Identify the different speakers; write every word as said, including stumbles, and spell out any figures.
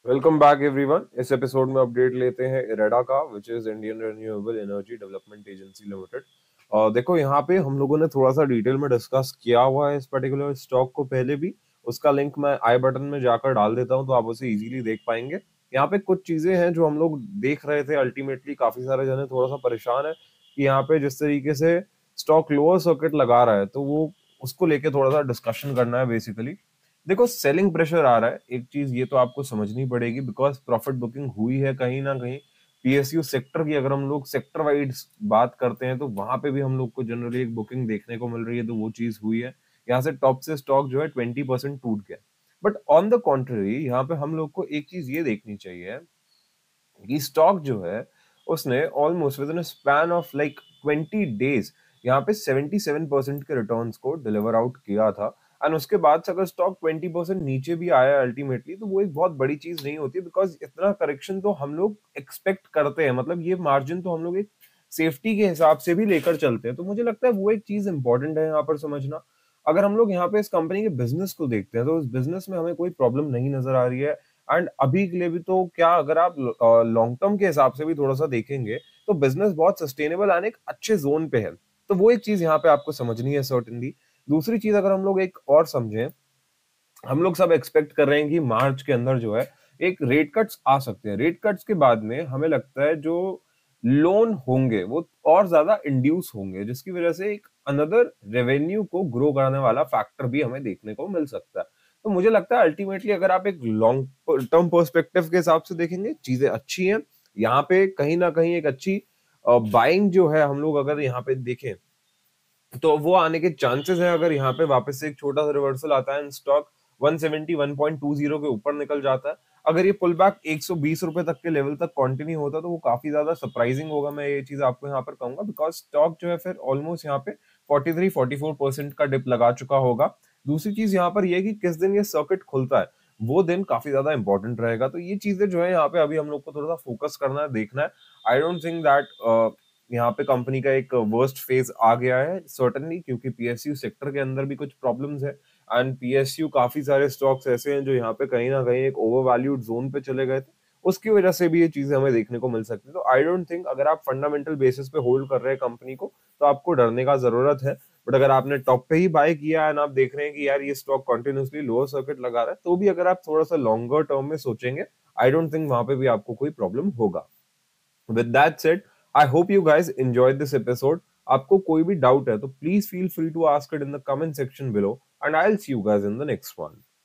Speaker 1: Welcome back everyone. इस episode में update लेते हैं इरेडा का, which is Indian renewable energy development agency limited. और देखो, यहाँ पे हम लोगों ने थोड़ा सा डिटेल में डिस्कस किया हुआ है इस पर्टिकुलर स्टॉक को पहले भी। उसका लिंक मैं आई बटन में जाकर डाल देता हूँ, तो आप उसे इजीली देख पाएंगे। यहाँ पे कुछ चीजें हैं जो हम लोग देख रहे थे। अल्टीमेटली काफी सारे जने थोड़ा सा परेशान है कि यहाँ पे जिस तरीके से स्टॉक लोअर सर्किट लगा रहा है, तो वो उसको लेके थोड़ा सा डिस्कशन करना है बेसिकली। देखो, सेलिंग प्रेशर आ रहा है, एक चीज ये तो आपको समझनी पड़ेगी, बिकॉज प्रॉफिट बुकिंग हुई है कहीं ना कहीं। पीएसयू सेक्टर की अगर हम लोग सेक्टर वाइड बात करते हैं, तो वहां पे भी हम लोग को जनरली एक बुकिंग देखने को मिल रही है, तो वो चीज हुई है। यहाँ से टॉप से स्टॉक जो है ट्वेंटी परसेंट टूट गया। बट ऑन द कॉन्ट्ररी, यहाँ पे हम लोग को एक चीज ये देखनी चाहिए कि स्टॉक जो है उसने almost within span of like twenty days यहाँ पे सेवेंटी सेवन परसेंट के रिटर्न्स को डिलीवर आउट किया था। एंड उसके बाद से अगर स्टॉक ट्वेंटी परसेंट नीचे भी आया अल्टीमेटली, तो वो एक बहुत बड़ी चीज नहीं होती, बिकॉज इतना करेक्शन तो हम लोग एक्सपेक्ट करते हैं। मतलब ये मार्जिन तो हम लोग एक सेफ्टी के हिसाब से भी लेकर चलते हैं। तो मुझे लगता है वो एक चीज इंपॉर्टेंट है यहाँ पर समझना। अगर हम लोग यहाँ पे इस कंपनी के बिजनेस को देखते हैं, तो इस बिजनेस में हमें कोई प्रॉब्लम नहीं नजर आ रही है। एंड अभी के लिए भी तो क्या, अगर आप लॉन्ग टर्म के हिसाब से भी थोड़ा सा देखेंगे, तो बिजनेस बहुत सस्टेनेबल एंड एक अच्छे जोन पे है। तो वो एक चीज यहाँ पे आपको समझनी है सर्टेनली। दूसरी चीज अगर हम लोग एक और समझें, हम लोग सब एक्सपेक्ट कर रहे हैं कि मार्च के अंदर जो है एक रेट कट्स आ सकते हैं। रेट कट्स के बाद में हमें लगता है जो लोन होंगे वो और ज्यादा इंड्यूस होंगे, जिसकी वजह से एक अनदर रेवेन्यू को ग्रो करने वाला फैक्टर भी हमें देखने को मिल सकता है। तो मुझे लगता है अल्टीमेटली अगर आप एक लॉन्ग टर्म पर्सपेक्टिव के हिसाब से देखेंगे, चीजें अच्छी हैं। यहाँ पे कहीं ना कहीं एक अच्छी बाइंग जो है, हम लोग अगर यहाँ पे देखें तो वो आने के चांसेस हैं। अगर यहाँ पे वापस से एक छोटा सा रिवर्सल आता है, stock one seventy one point two zero के ऊपर निकल जाता है, अगर ये पुल बैक एक सौ बीस रुपए तक के लेवल तक कंटिन्यू होता है, तो वो काफी ज्यादा सरप्राइजिंग होगा। मैं ये चीज आपको यहाँ पर कहूंगा, बिकॉज स्टॉक जो है फिर ऑलमोस्ट यहाँ पे forty three forty four percent का डिप लगा चुका होगा। दूसरी चीज यहाँ पर ये कि किस दिन ये सर्किट खुलता है, वो दिन काफी ज्यादा इंपॉर्टेंट रहेगा। तो ये चीजें जो है यहाँ पे अभी हम लोग को थोड़ा सा फोकस करना है, देखना है। आई डोंट थिंक दैट यहाँ पे कंपनी का एक वर्स्ट फेज आ गया है सर्टेनली, क्योंकि पीएसयू सेक्टर के अंदर भी कुछ प्रॉब्लम्स है। एंड पीएसयू काफी सारे स्टॉक्स ऐसे हैं जो यहाँ पे कहीं ना कहीं एक ओवर वैल्यूड जोन पे चले गए थे, उसकी वजह से भी ये चीजें हमें देखने को मिल सकती है। तो आई डोंट थिंक, अगर आप फंडामेंटल बेसिस पे होल्ड कर रहे हैं कंपनी को, तो आपको डरने का जरूरत है। बट अगर आपने टॉप पे ही बाय किया एंड आप देख रहे हैं कि यार ये स्टॉक कंटिन्यूसली लोअर सर्किट लगा रहा है, तो भी अगर आप थोड़ा सा लॉन्गर टर्म में सोचेंगे, आई डोंट थिंक वहां पे भी आपको कोई प्रॉब्लम होगा। With that said, I hope you guys enjoyed this episode. आपको कोई भी डाउट है तो please feel free to ask it in the comment section below, and I will see you guys in the next one.